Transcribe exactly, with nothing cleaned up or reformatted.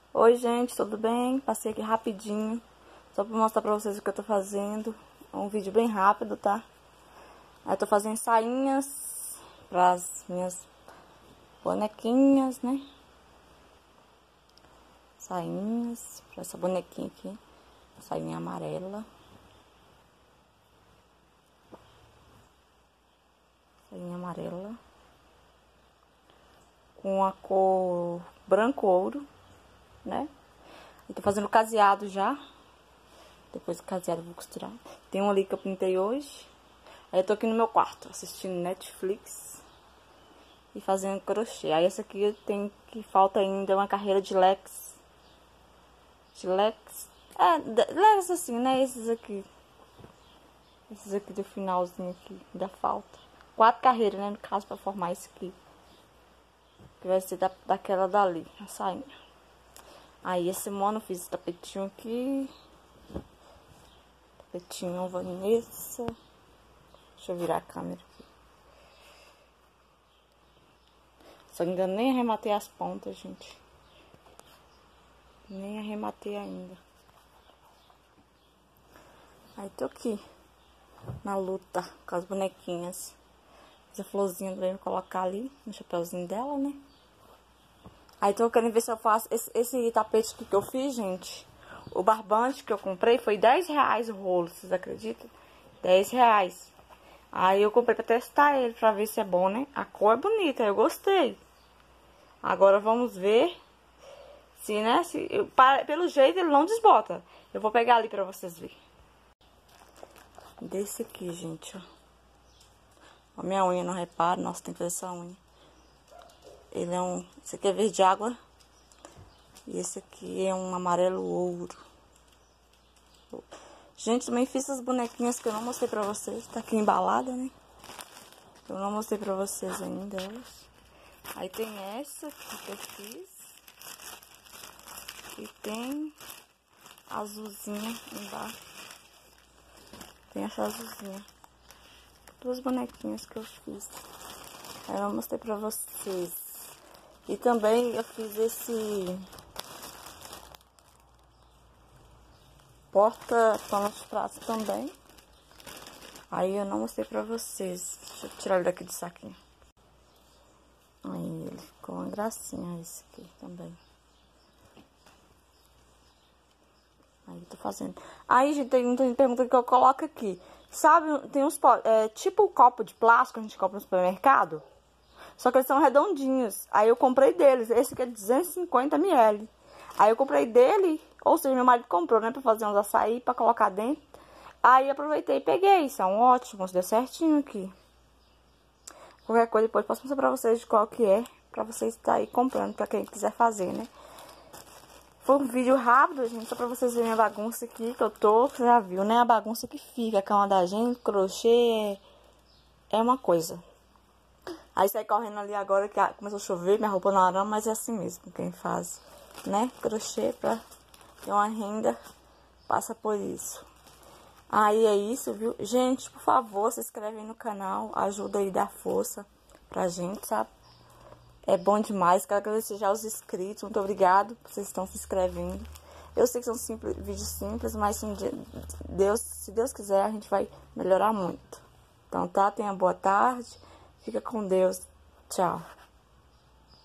Oi gente, tudo bem? Passei aqui rapidinho, só pra mostrar pra vocês o que eu tô fazendo. É um vídeo bem rápido, tá? Eu tô fazendo sainhas pras minhas bonequinhas, né? Sainhas pra essa bonequinha aqui, sainha amarela. Sainha amarela. Com a cor branco ouro, né? Eu tô fazendo caseado já. Depois do caseado eu vou costurar. Tem um ali que eu pintei hoje. Aí eu tô aqui no meu quarto, assistindo Netflix e fazendo crochê. Aí essa aqui tem que falta ainda uma carreira de lex. De lex. É, lex assim, né? Esses aqui. Esses aqui do finalzinho aqui. Ainda falta. Quatro carreiras, né? No caso, pra formar esse aqui. Que vai ser da, daquela dali, a sainha. Aí esse mono eu fiz esse tapetinho aqui. Tapetinho Vanessa. Deixa eu virar a câmera aqui. Só ainda nem arrematei as pontas, gente. Nem arrematei ainda. Aí tô aqui. Na luta com as bonequinhas. Essa florzinha pra eu colocar ali no chapéuzinho dela, né? Aí tô querendo ver se eu faço esse, esse tapete que eu fiz, gente. O barbante que eu comprei foi dez reais o rolo, vocês acreditam? dez reais. Aí eu comprei pra testar ele, pra ver se é bom, né? A cor é bonita, eu gostei. Agora vamos ver se, né? Se, eu, para, pelo jeito ele não desbota. Eu vou pegar ali pra vocês verem. Desse aqui, gente, ó. A minha unha, não repara. Nossa, tem que fazer essa unha. Ele é um... Esse aqui é verde água. E esse aqui é um amarelo ouro. Gente, também fiz essas bonequinhas que eu não mostrei pra vocês. Tá aqui embalada, né? Eu não mostrei pra vocês ainda elas. Aí tem essa aqui que eu fiz. E tem azulzinha embaixo. Tem essa azulzinha. Duas bonequinhas que eu fiz. Aí eu mostrei pra vocês. E também eu fiz esse porta-pano de prato também. Aí eu não mostrei pra vocês. Deixa eu tirar ele daqui do saquinho. Aí ele ficou uma gracinha esse aqui também. Aí eu tô fazendo. Aí, gente, tem muita gente pergunta que eu coloco aqui. Sabe, tem uns é, tipo copo de plástico que a gente compra no supermercado. Só que eles são redondinhos. Aí eu comprei deles. Esse aqui é duzentos e cinquenta mililitros. Aí eu comprei dele. Ou seja, meu marido comprou, né? Pra fazer uns açaí, pra colocar dentro. Aí aproveitei e peguei. São ótimos. Deu certinho aqui. Qualquer coisa depois posso mostrar pra vocês de qual que é. Pra vocês estarem aí comprando. Pra quem quiser fazer, né? Foi um vídeo rápido, gente. Só pra vocês verem a bagunça aqui que eu tô. Você já viu, né? A bagunça que fica. A cama da gente, crochê. É uma coisa. Aí saí correndo ali agora que começou a chover, minha roupa não arama, mas é assim mesmo quem faz, né? Crochê pra ter uma renda, passa por isso. Aí é isso, viu? Gente, por favor, se inscreve aí no canal, ajuda aí, dá força pra gente, sabe? É bom demais, quero agradecer já os inscritos, muito obrigado por vocês estão se inscrevendo. Eu sei que são simples, vídeos simples, mas se Deus, se Deus quiser, a gente vai melhorar muito. Então tá, tenha boa tarde. Fica com Deus. Tchau.